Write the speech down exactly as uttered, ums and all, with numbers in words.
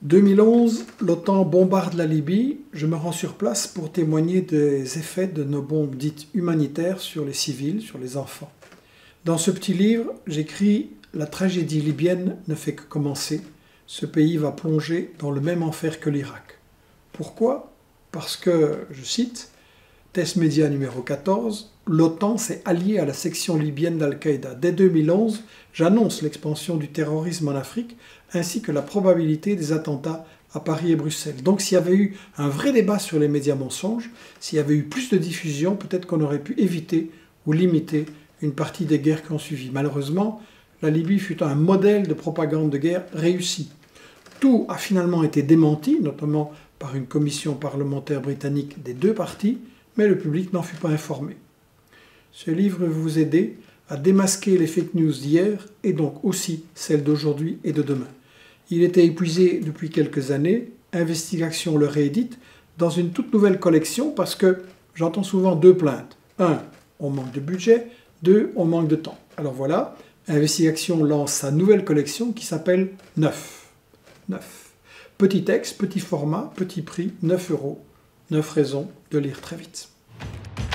deux mille onze, l'OTAN bombarde la Libye. Je me rends sur place pour témoigner des effets de nos bombes dites humanitaires sur les civils, sur les enfants. Dans ce petit livre, j'écris « La tragédie libyenne ne fait que commencer. Ce pays va plonger dans le même enfer que l'Irak. » Pourquoi? Parce que, je cite, Test Média numéro quatorze, l'OTAN s'est alliée à la section libyenne d'Al-Qaïda. Dès deux mille onze, j'annonce l'expansion du terrorisme en Afrique ainsi que la probabilité des attentats à Paris et Bruxelles. Donc s'il y avait eu un vrai débat sur les médias mensonges, s'il y avait eu plus de diffusion, peut-être qu'on aurait pu éviter ou limiter une partie des guerres qui ont suivi. Malheureusement, la Libye fut un modèle de propagande de guerre réussi. Tout a finalement été démenti, notamment par une commission parlementaire britannique des deux parties, mais le public n'en fut pas informé. Ce livre va vous aider à démasquer les fake news d'hier et donc aussi celles d'aujourd'hui et de demain. Il était épuisé depuis quelques années, Investigation le réédite dans une toute nouvelle collection parce que j'entends souvent deux plaintes. Un, on manque de budget. Deux, on manque de temps. Alors voilà, Investigation lance sa nouvelle collection qui s'appelle neuf. neuf. Petit texte, petit format, petit prix, neuf euros. neuf raisons de lire très vite.